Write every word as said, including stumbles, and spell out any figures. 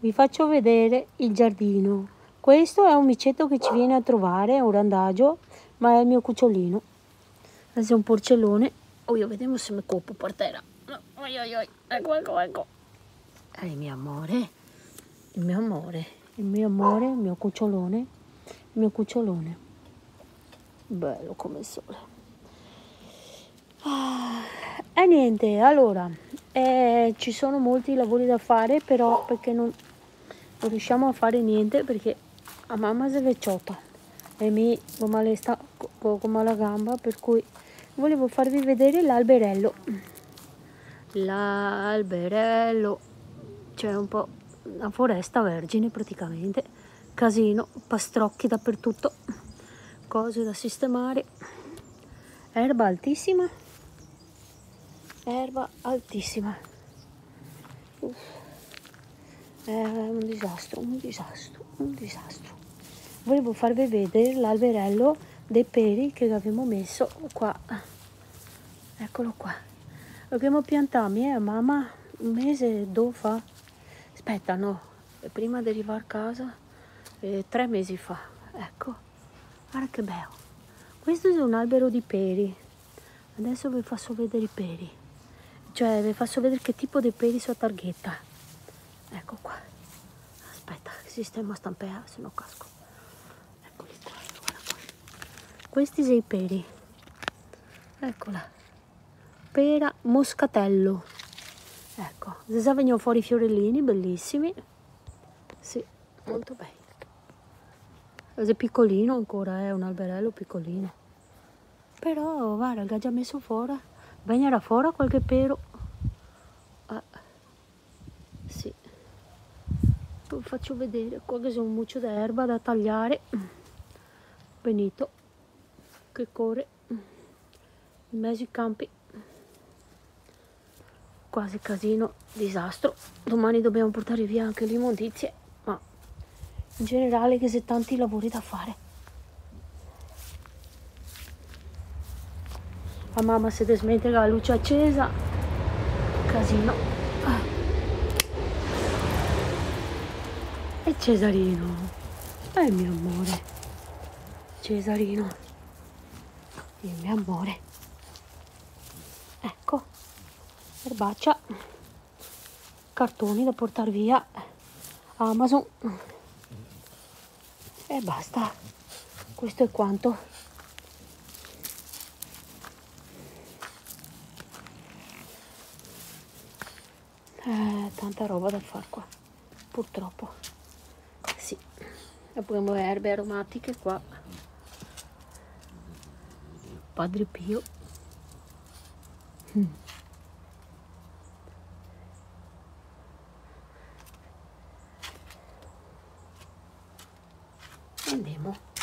vi faccio vedere il giardino. Questo è un micetto che ci viene a trovare, è un randagio, ma è il mio cucciolino. Adesso è un porcellone. Oh, io vediamo se mi colpo per terra. No, oi, oi, oi. Ecco, ecco, ecco. È il mio amore, il mio amore, il mio amore, il mio cucciolone, il mio cucciolone. Bello come il sole. Ah, e niente, allora, eh, ci sono molti lavori da fare, però perché non, non riusciamo a fare niente, perché a mamma si vecchiota e mi ho male sta, con male gamba, per cui volevo farvi vedere l'alberello. L'alberello, c'è un po' una foresta vergine praticamente, casino, pastrocchi dappertutto, cose da sistemare, erba altissima, erba altissima. Uff. È un disastro, un disastro, un disastro. Volevo farvi vedere l'alberello dei peri che abbiamo messo qua. Eccolo qua. L'abbiamo piantato mia mamma un mese dopo fa. Aspetta, no, prima di arrivare a casa, eh, tre mesi fa. Ecco, guarda che bello. Questo è un albero di peri. Adesso vi faccio vedere i peri. Cioè, vi faccio vedere che tipo di peri sono targhetta. Ecco qua. Aspetta, sistema stampea, se no casco. Eccoli qua, guarda qua. Questi sono i peri. Eccola. Pera moscatello. Ecco, adesso vengono fuori i fiorellini, bellissimi. Sì, molto belli. È piccolino ancora, è un alberello piccolino. Però, guarda, l'ha già messo fuori. Venera fuori qualche pero. Ah, sì. Poi faccio vedere qua che c'è un muccio d'erba da tagliare. Benito, che corre in mezzo ai campi. Quasi casino, disastro. Domani dobbiamo portare via anche le immondizie, ma in generale che c'è tanti lavori da fare. La mamma si desmente la luce accesa, casino. Ah. E Cesarino, è il mio amore. Cesarino, il mio amore. Ecco, erbaccia, cartoni da portare via, Amazon. E basta, questo è quanto. Eh, tanta roba da fare qua, purtroppo. Sì, abbiamo erbe aromatiche qua. Padre Pio. Mm. Andiamo.